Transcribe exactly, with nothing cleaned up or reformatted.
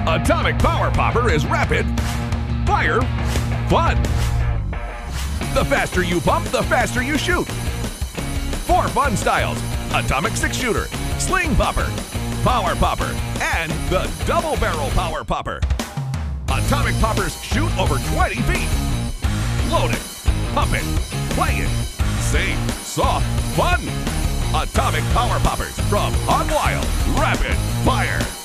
Atomic Power Popper is rapid, fire, fun. The faster you pump, the faster you shoot. Four fun styles: Atomic Six Shooter, Sling Popper, Power Popper, and the Double Barrel Power Popper. Atomic Poppers shoot over twenty feet. Load it, pump it, play it. Safe, soft, fun. Atomic Power Poppers from Hog Wild. Rapid Fire.